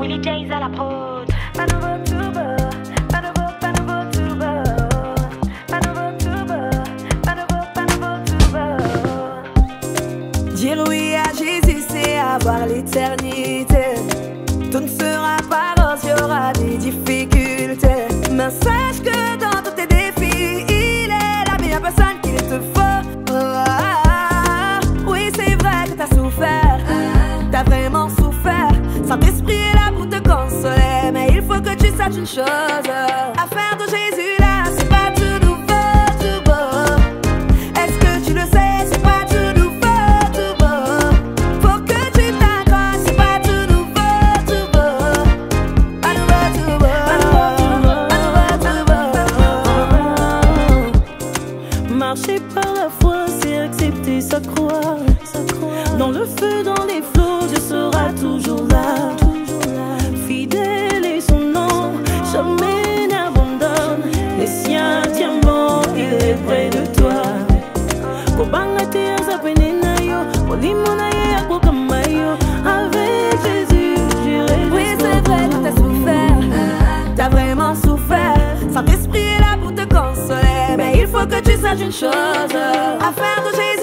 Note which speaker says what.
Speaker 1: Morijah à la prod. Pas nouveau, tout beau. Pas nouveau, tout beau. Pas nouveau, tout beau. Pas nouveau, tout beau.
Speaker 2: Dire oui à Jésus, c'est avoir l'éternité. Tout ne sera pas rose, il y aura des difficultés. Mais sache que dans tous tes défis, il est la meilleure personne qu'il te faut. Oui, c'est vrai que t'as souffert, t'as vraiment souffert. Saint-Esprit est là pour te consoler, mais il faut que tu saches une chose. Affaire de Jésus là, c'est pas tout nouveau, tout beau. Est-ce que tu le sais, c'est pas tout nouveau, tout beau. Faut que tu t'accroches, c'est pas tout nouveau, tout beau. Pas nouveau, tout beau. Pas nouveau, tout beau.
Speaker 3: Marcher par la foi, c'est accepter sa croix. Dans le feu, dans les flots, Dieu sera toujours là. Fidèle est son nom, jamais n'abandonne les siens diamants, il est près de toi. Avec Jésus, j'irai.
Speaker 2: Oui, c'est vrai que t'as souffert, t'as vraiment souffert. Saint-Esprit est là pour te consoler, mais il faut que tu saches une chose. Affaire de Jésus.